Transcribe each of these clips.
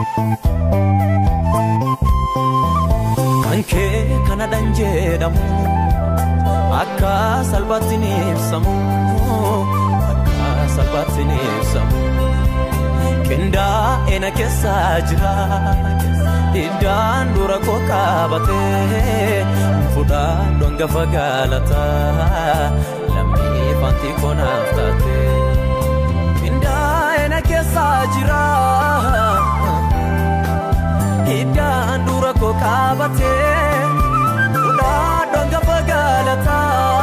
Anke kana danjedamu akka salbatini samu akka salbatini samu kenda ena kessa jira idan dura ko kabate fuda donga fagalata lammi fanti konaftate kenda ena kessa jira idan dura ko kabate fuda donga fagalata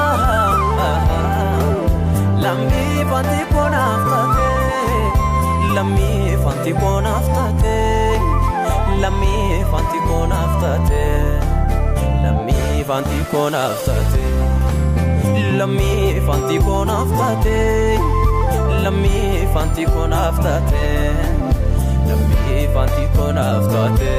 lammi fanti konaftate lammi fanti konaftate lammi fanti konaftate lammi fanti konaftate lammi fanti konaftate lammi fanti konaftate lammi fanti konaftate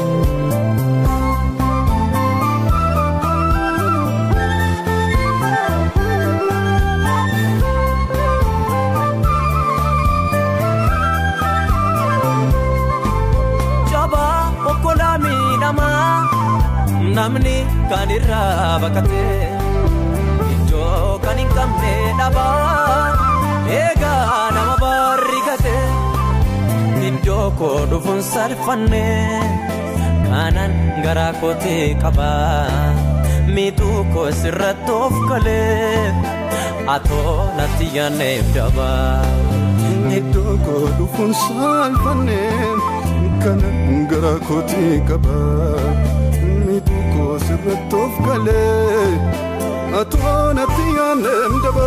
namni kanirra bakate ijo kanin kamne daba ega nama barrigate ijo ko dufun sarfanne kanan gara kote kaba mitu ko sirratof kale ato natiyane daba ijo ko dufun sarfanne kanan gara kote kaba mitu sirratof kale atona tiyanem daba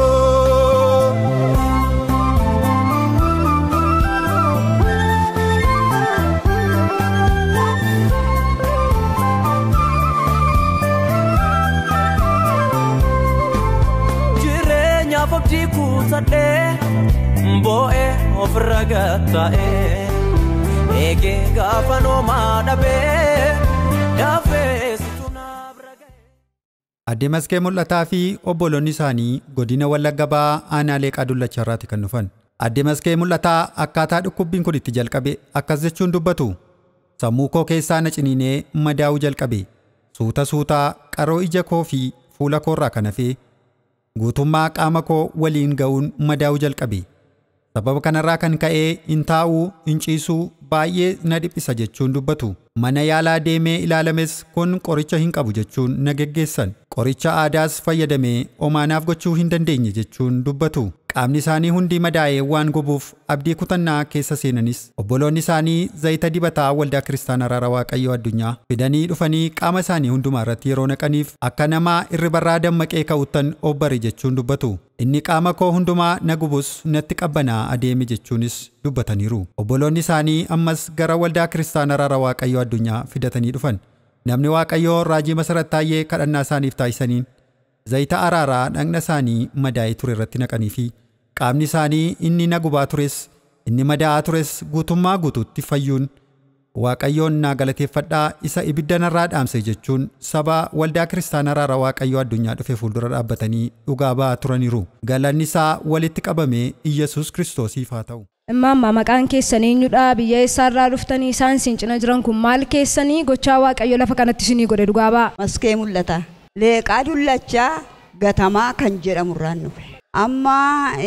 jirenya fakti kutade mboe ofragatae ege gafano madabe Adde Maskee Mul'ataa fi obbolonni isaanii godina Wallagga Ba'aa aanaalee Qaadullacha irraati kan dhufan. Adde Maskee Mul'ataa akkaataa dhukkubbiin kun itti jalqabe akkas jechuun dubbatu. Sammuu koo keessaa na ciniinee madaa'uu jalqabe. Suutaa qaroo ija koo fi fuula koorraa kan hafe guutummaa qaama koo waliin ga'uun madaa'uu jalqabe. Sababa kanarraa kan ka'ee hin taa'uu hin ciisuu baay'ee na dhiphisa jechuun dubbatu. Mana yaalaa deemee ilaalames kun qoricha hin qabu jechuun na geggeessan. Qoricha aadaas fayyadamee omaanaaf gochuu hin dandeenye jechuun dubbatu. Qaamni isaanii hundi madaa'ee waan gubuuf abdii kutannaa keessa seenanis obboloonni isaanii zayita dibataa waldaa Kiristaanaa Araara Waaqayyoo Addunyaa fidanii dhufanii qaama isaanii hundumaa irratti yeroo naqaniif akka namaa irribarraa dammaqee ka'uttan obbari jechuun dubbatu. Inni qaama koo hundumaa na gubus natti qabbanaa adeeme jechuunis dubbataniiru. Obboloonni isaanii ammas gara waldaa Kiristaanaa Araara Waaqayyoo Addunyaa fidatanii dhufan. Namni Waaqayyoo raajii Masarat Taayyee kadhannaa isaaniif taasisaniin zayita araaraa dhagna isaanii madaa'ee ture irratti naqanii fi qaamni isaanii inni na gubaa tures inni madaa'aa tures guutummaa guutuutti fayyuun Waaqayyoon naa galateeffadhaa isa ibidda narraa dhaamse jechuun saba waldaa Kiristaanaa Araara Waaqayyoo Addunyaa dhufe fuuldura dhaabbatanii dhugaa ba'aa turaniiru. Galanni isaa walitti qabamee Iyyasuus Kiristoosiif haa ta'u. Mamma maqaan keessanii eenyudha? Biyya eessaarraa dhuftanii? Isaan siin cina jiran kun maal keessanii? Gochaa Waaqayyo lafa kanatti isinii godhe dhugaa ba'a. Maskee Mul'ataa leeqaa dullachaa gatamaa kan jedhamurraan dhufe. Amma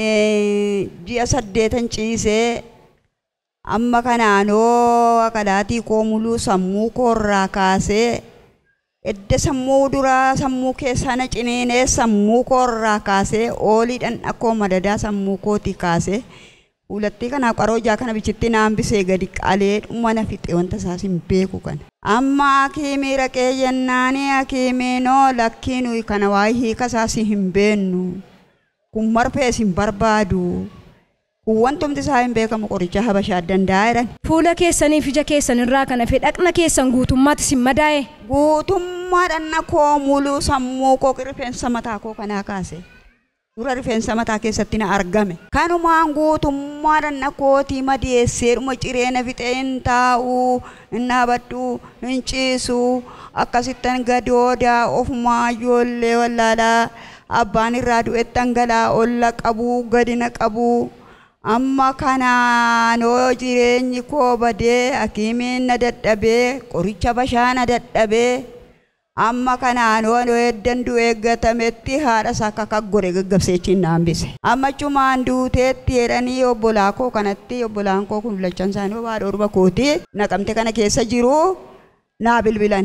ji'a 8 ciisee amma kanaanoo kadhaatii koo muluu sammuu koorraa kaasee edda sammuu duraa sammuu keessaa na ciniinee sammuu koorraa kaasee ooliidhaan akkoo madadaa sammuu kooti kaasee ulatti kana qarojaa kana bichitti naambisee gadi qalee dhuma na fixe wanta isaas hin beeku kana. Amma akiimii raqee jennaanii akiimii noo lakkii nuyi kana waa'ee hiika isaas hin beennu kun marfees hin barbaadu. Wantumti isaa hin beekamu qoricha habashaa danda'eedhaan. Fuula keessanii fi ija keessan irraa kana fi dhaqna keessan guutummaatti sin madaa'e. Guutummaa dhaqna koo muluu sammuu koo rifeensa mataa koo kanaa kaase. Dura rifeensa mataa keessatti na argame. Kanumaan guutummaa dhaqna kootii madeessee dhuma cireena fixee hin taa'uu hin dhaabadhu hin ciisu akkasittan gadoodaa ofumaa ijoollee wallaalaa abbaan irraa du'e dhangalaa olla qabuu gadina qabuu. amma kanaanoo jireenyi koo badee hakiimiin na dadhabee qoricha bashaana dadhabee amma kanaanoo eddan du eeggatametti haadha isaa akka gore gaggabseechiin na hambise. Amma cumaan duuteetti jedhanii obbolaa koo kanatti obbolaan koo kun lachan isaanii waa dhorba kooti Naqamte kana keessa jiru naa bilbilan.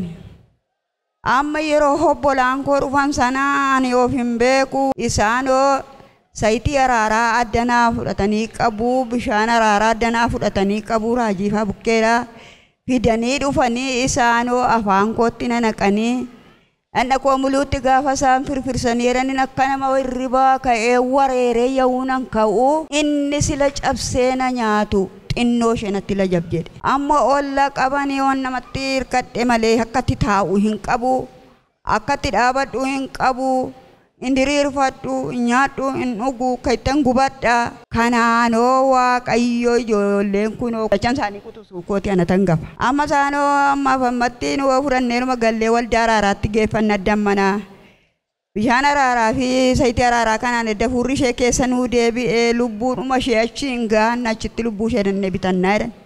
Amma yeroo obbolaan koo dhufan sana ani of hin beeku isaanoo sayitii araaraa addanaa fudhatanii qabu bishaan araaraa addanaa fudhatanii qabu raajiifaa bukkeedha fidanii dhufanii isaanoo afaan kootti naqanii anna koo muluutti gaafa isaan firfirsanii jedhanii akka nama hirribaa ka'ee wareeree yaa'uunan ka'u inni sila cabsee na nyaatu xinnoo shanatti la jab jedhe. Amma olla qabanii waan namatti hirkadhe malee akkatti taa'u hin qabu akkatti dhaabadhu hin qabu. Indiriirfadhu nyaadhu hin dhugu kaitan gubadha kanaanoo waaqayyo ijoolleen kunoo lachan isaanii kutusuu kooti ana tangafa. Amma isaanoo amma fammatti nu fudhanneeruma gallee waldaa araaraatti geeffanna dammana bishaan araaraa fi sayitii araaraa kanaan edda furri ishee keessa nuu deebi'ee lubbuudhuma ishee achi hin gahan achitti lubbuu ishee dannee bitannaa jedhan.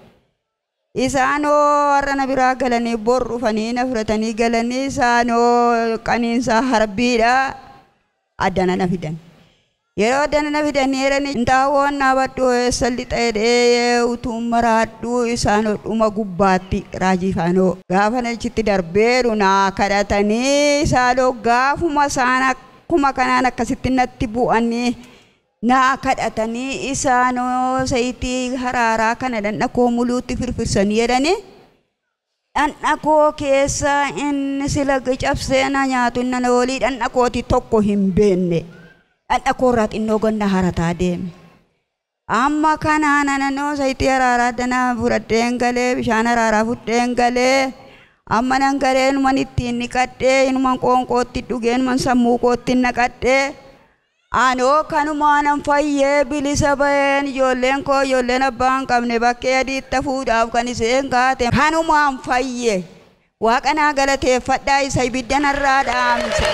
Isaanoo warra na biraa galanii bor dhufanii na fudhatanii galanii isaanoo qaniinsa harbiidha. Addana na fidan yeroo addana na fidan yerani ndaawoon na baddu salli ta'ee utuu maraadhu isaanoo dhuma gubbaatti raajiifaanoo gaafa nachitti darbeeru naa kadhatanii isaanoo gaafuma isaan akkuma kanaan akkasitti natti bu'anii naa kadhatanii isaanoo sayitii haraaraa kana dhandhakoo muluutti firfirsanii jedhanii dhandhakoo keessa inni sila cabsee na nyaatu inni na olii dhandhakooti tokko hin beenne dhandhakoo irraa xinnoo gonna harataa deeme. Amma kanaan ananoo sayitii araaraa danaa fudhadheen galee bishaan araaraa fudheen galee amma nan galee inuman ittiin niqadhee inuman qoonqootti dhugee inuman sammuu kootti naqadhee anoo kanumaanan fayyee bilisa baheen ijoolleen koo ijoolleen abbaan qabne bakkee adiitta fuudhaaf kan iseen kaate kanumaan fayyee waaqa naa galateeffadhaa isa ibidda narraa dhaamse.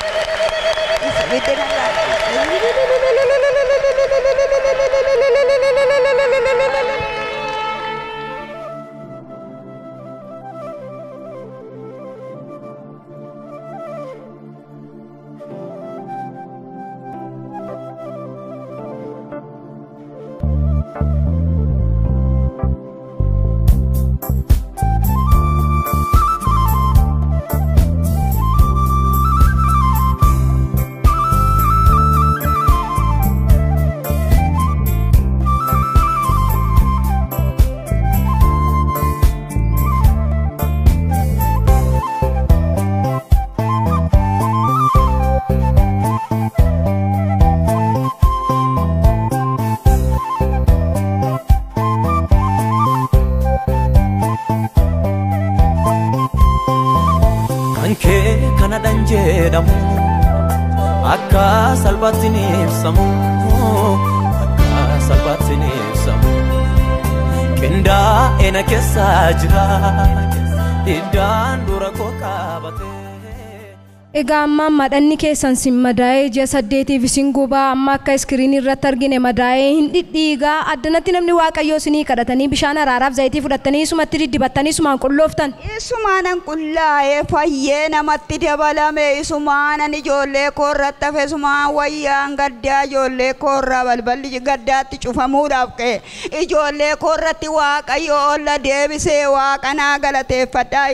jedhamu akka salphaatti ni ibsamu akka salphaatti ni ibsamu qindaa'ee na keessa jira iddaan dura koo qabate. Egaa amma madhanni keessan sin madaa'ee ji'a 8 isin gubaa amma akka iskiriinii irratti argine madaa'ee hin dhidhiigaa addanatti namni waaqayyoo isinii kadhatanii bishaan araaraaf zayitii fudhattanii isumatti diddibattanii isumaan qullooftan. Isumaanan qullaa'ee fayyee namatti dabalame isumaanan ijoollee koo irratti hafe isumaan wayyaan gaddaa ijoollee koo irraa balballi gaddaatti cufamuudhaaf ka'e ijoollee koo irratti waaqayyo olla deebisee waaqa naa galateeffadhaa.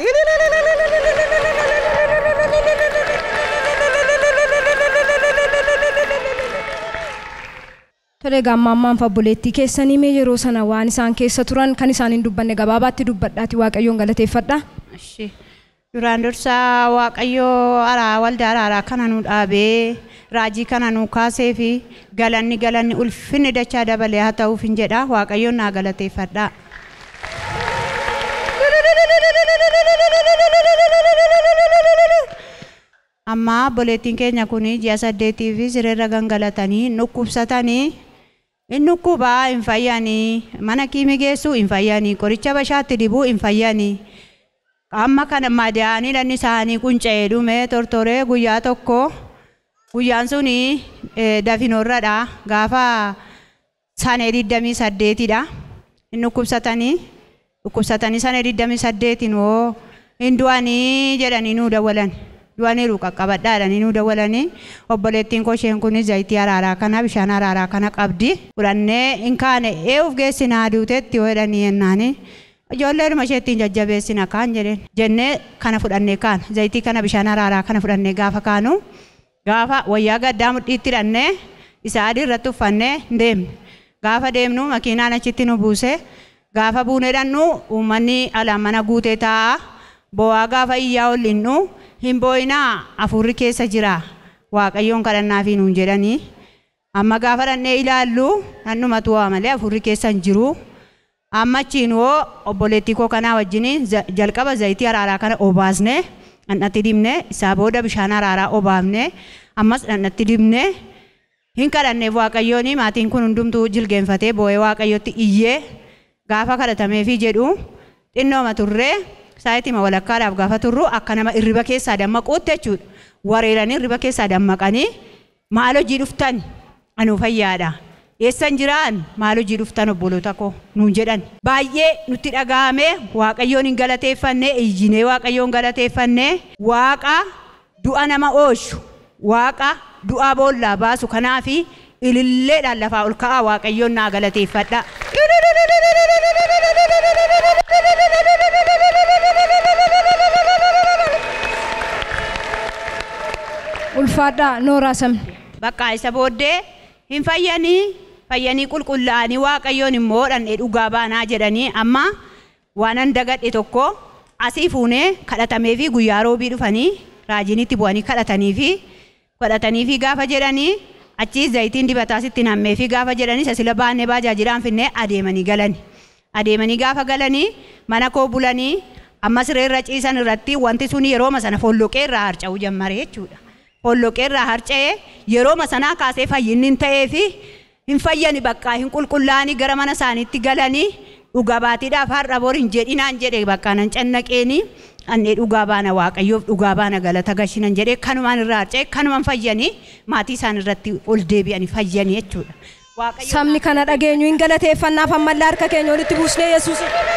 Tole gaammaan fabboleettii keessanii mee yeroo sana waan isaan keessa turan kan isaan hin dubbanne gabaabaatti dubbadhaati waaqayyoon galateeffadha. Eshi duraan dursaa waaqayyoo waldaa araaraa kana nu dhaabee raajii kana nu kaasee fi galanni ulfinni dachaa dabalee haa ta'uuf hin jedha waaqayyoon naa galateeffadha. Amma boleettiin keenya kun ji'a 8 fi sirreerra gangalatanii nukkubsatanii inni kubaa hin fayyanii mana kiimii geessuu hin fayyanii qoricha bashaatti dibuu hin fayyanii amma kana madaa'anii dhanni isaanii qunca'ee dhume tortoree guyyaa tokko guyyaan suni dafinoorradha gaafa Sana diddamii saddeetidha. Inni dhukkubsatanii sana diddamii saddeetiin hoo hin du'anii jedhanii nuu dawwalan. Du'aniiru qaqqabadhaadhanii nuu dawwalanii obboleettiin koo isheen kun zayitii araaraa kana bishaan araaraa kana qabdi. Fudhannee hin kaane ee'uuf geessinaa duuteetti yoo jedhanii jennaanii. Ijoolleedhuma isheettiin jajjabeessina kaan jedheen. Jennee kana fudhannee kaan zayitii kana bishaan araaraa kana fudhannee gaafa kaanu gaafa wayyaa gaddaa mudhiitti hidhannee isa adii irratti uffannee deemne. Gaafa deemnu makiinaan achitti nu buuse. Gaafa buunee dhannu uummanni alaan mana guutee taa'a. Bo'aa gaafa iyyaa ollinnu hin boo'inaa afurri keessa jira. Waaqayyoon kadhannaafi nuun jedhanii. Amma gaafa dhannee ilaallu dhannumatu waa malee afurri keessa hin jiru. Amma achiin hoo obboleettii koo kanaa wajjin jalqaba zayitii araaraa kana obaasne dhannatti dibne isaa booda bishaan araaraa obaafne ammas dhannatti dibne hin kadhanneef waaqayyoon maatiin kun hundumtuu jilgeenfatee boo'ee waaqayyotti iyyee gaafa kadhatameefi jedhu xinnooma turree saayitima walakkaadhaaf gaafa turru akka nama irriba keessaa dammaquutti jechuudha. Wareeranii irriba keessaa dammaqanii maal hojii dhuftan anuu fayyaadha. Eessan jiraan maal hojii dhuftan obboloota koo nuun jedhan. Baay'ee nutti dhaga'ame waaqayyoon hin galateeffanne iyyinee waaqayyoon galateeffanne waaqa du'a nama oolchu waaqa du'a boollaa baasu kanaafi ililleedhaan lafaa ol ka'aa waaqayyoon naa galateeffadha. Ulfaadhaa nooraa samne. Bakka isa booddee hin fayyanii qulqullaa'anii waaqayyoon immoo dhannee dhugaa baanaa jedhanii amma waanan dagadhe tokko asii fuunee kadhatameefi guyyaa roobii dhufanii raajinitti bu'anii kadhataniifi gaafa jedhanii achi zayitiin dibataa sitti nammeefi gaafa jedhanii sasila baannee baajaajiidhaan finnee adeemanii gaafa galanii mana koo bulanii amma sireerra ciisan irratti wanti sun yerooma sana folloqee irraa harca'uu jammare jechuudha. Folloqee irraa harca'ee yerooma sanaa kaasee fayyinni ta'eefi hin fayyani bakka hin qulqullaa'anii gara mana isaaniitti galanii dhugaa baatiidhaaf har'a bor hin jedhinaan jedhe bakka nan cannaqeeni annee dhugaa baana waaqayyoof dhugaa baana galata gashinan jedhe kanumaan irraa harca'e kanumaan fayyanii maatii isaan irratti ol deebi'anii fayyanii jechuudha. Sabni kana dhageenyu hin galateeffannaaf ammallee harka keenya walitti buusnee Yesuus.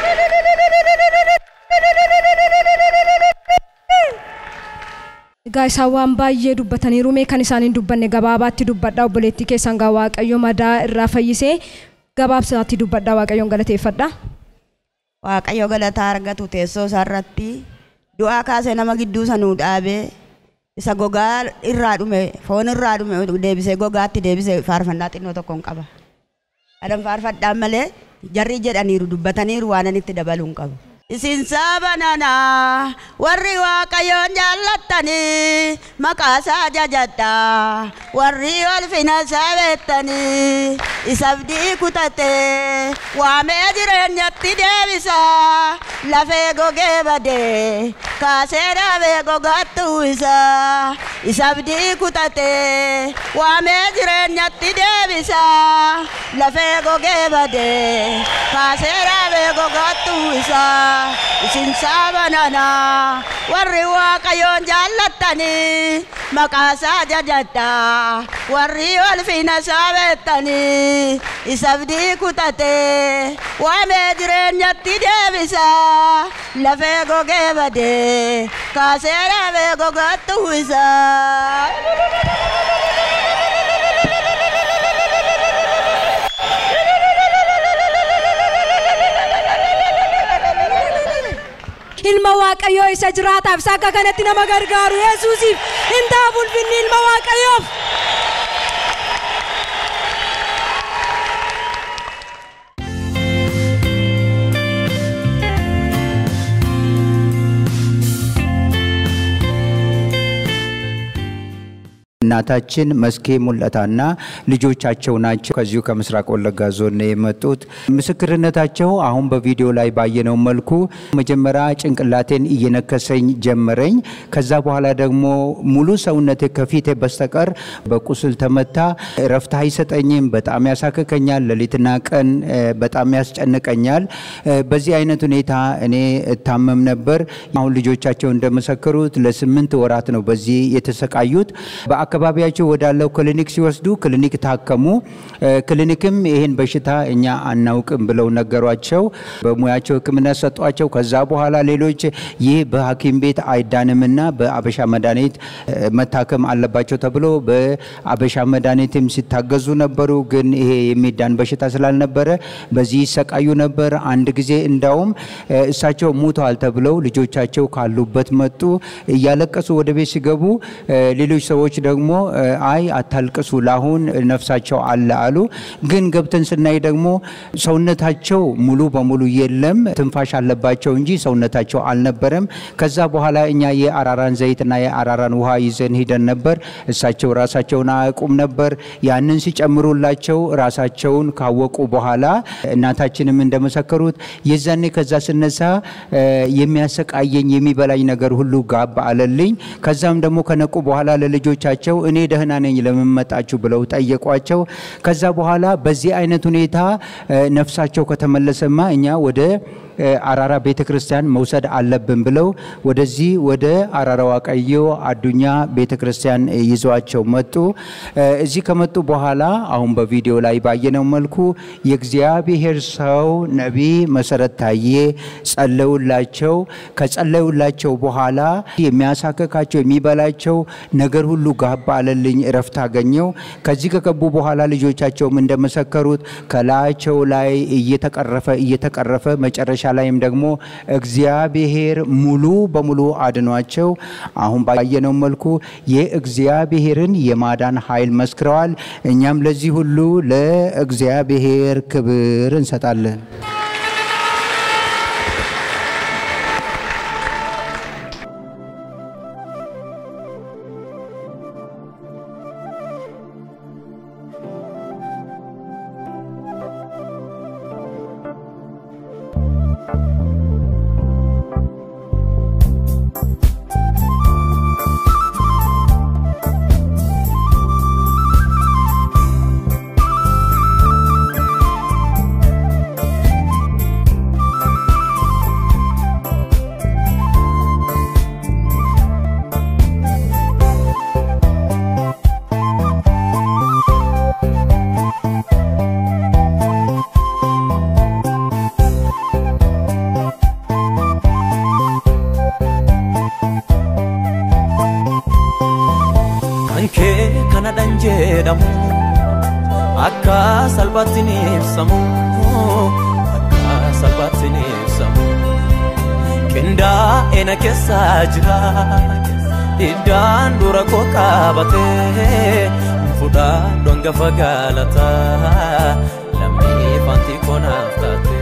Egaa isaan waan baay'ee dubbataniiru mee kan isaan hin dubbanne gabaabaatti dubbadhaa obboleettii keessan gaa waaqayyo madaa irraa fayyisee gabaabsaatti dubbadhaa waaqayyoon galateeffadhaa. Waaqayyo galataa argatu teessoo isaarratti du'aa kaasee nama gidduu sanuu dhaabee isa gogaa irraa dhume foon irraa dhume deebisee gogaatti deebisee faarfannaa xinnoo tokkoon qaba. Adaan faarfadhaan malee jarri jedhaniiru dubbataniiru waan ani itti dabaluu hin qabu. Isin sabanana warri waaqayyoon jaallattanii maqaa isaa jajadha warri ulfina isaa beektanii isa abdii kutatee waamee jireenyatti deebisa lafee gogee badee kaasee dhaabee gogaattuu isa abdii kutatee waamee jireenyatti deebisa lafee gogee badee kaasee dhaabee gogaattuu isin sabanana warri waaqayyoon jaallattanii maqaa isaa jajadha warri ulfina isaa beektanii isa abdii kutatee waamee jireenyatti deebisa lafee gogee badee kaasee dhaabee gogaattuu ilma waaqayyoo isa jiraataaf sakka kanatti nama gargaaru Yesuusiif hin taa'u ulfinni ilma waaqayyoof. እናታችን መስኬ ሙላታና ልጆቻቸው ናቸው። ከዚሁ ከምስራቅ ወለጋ ዞን የመጡት ምስክርነታቸው አሁን በቪዲዮ ላይ ባየነው መልኩ መጀመሪያ ጭንቅላቴን እየነከሰኝ ጀመረኝ። ከዛ በኋላ ደግሞ ሙሉ ሰውነቴ ከፊቴ በስተቀር በቁስል ተመታ። ረፍት አይሰጠኝም፣ በጣም ያሳከከኛል፣ ሌሊትና ቀን በጣም ያስጨንቀኛል። በዚህ አይነት ሁኔታ እኔ እታመም ነበር። አሁን ልጆቻቸው እንደመሰከሩት ለ8 ወራት ነው በዚህ የተሰቃዩት። በአካባቢ በአካባቢያቸው ወዳለው ክሊኒክ ሲወስዱ ክሊኒክ ታከሙ። ክሊኒክም ይሄን በሽታ እኛ አናውቅም ብለው ነገሯቸው። በሙያቸው ሕክምና ሰጧቸው። ከዛ በኋላ ሌሎች ይህ በሐኪም ቤት አይዳንምና በአበሻ መድኃኒት መታከም አለባቸው ተብሎ በአበሻ መድኃኒትም ሲታገዙ ነበሩ። ግን ይሄ የሚዳን በሽታ ስላልነበረ በዚህ ይሰቃዩ ነበር። አንድ ጊዜ እንዳውም እሳቸው ሞተዋል ተብለው ልጆቻቸው ካሉበት መጡ። እያለቀሱ ወደ ቤት ሲገቡ ሌሎች ሰዎች ደግሞ አይ አታልቅሱ ለአሁን ነፍሳቸው አለ አሉ። ግን ገብተን ስናይ ደግሞ ሰውነታቸው ሙሉ በሙሉ የለም፣ ትንፋሽ አለባቸው እንጂ ሰውነታቸው አልነበረም። ከዛ በኋላ እኛ የአራራን ዘይትና የአራራን ውሃ ይዘን ሄደን ነበር። እሳቸው ራሳቸውን አያውቁም ነበር። ያንን ሲጨምሩላቸው ራሳቸውን ካወቁ በኋላ እናታችንም እንደመሰከሩት የዛኔ ከዛ ስነሳ የሚያሰቃየኝ የሚበላኝ ነገር ሁሉ ጋብ አለልኝ። ከዛም ደግሞ ከነቁ በኋላ ለልጆቻቸው እኔ ደህና ነኝ ለምን መጣችሁ ብለው ጠየቋቸው። ከዛ በኋላ በዚህ አይነት ሁኔታ ነፍሳቸው ከተመለሰማ እኛ ወደ አራራ ቤተክርስቲያን መውሰድ አለብን ብለው ወደዚህ ወደ አራራ ዋቀዮ አዱኛ ቤተክርስቲያን ይዟቸው መጡ። እዚህ ከመጡ በኋላ አሁን በቪዲዮ ላይ ባየነው መልኩ የእግዚአብሔር ሰው ነቢይ መሰረት ታዬ ጸለዩላቸው። ከጸለዩላቸው በኋላ የሚያሳከካቸው የሚበላቸው ነገር ሁሉ ጋባ አለልኝ፣ እረፍት አገኘው። ከዚህ ከገቡ በኋላ ልጆቻቸውም እንደመሰከሩት ከላያቸው ላይ እየተቀረፈ መጨረሻ ላይም ደግሞ እግዚአብሔር ሙሉ በሙሉ አድኗቸው አሁን ባየነው መልኩ የእግዚአብሔርን የማዳን ኃይል መስክረዋል። እኛም ለዚህ ሁሉ ለእግዚአብሔር ክብር እንሰጣለን። Akka salbatini samu, kenda ena kesa jira, idan dura ko kabate, fuda donga fagalata, lammi fanti konaftate.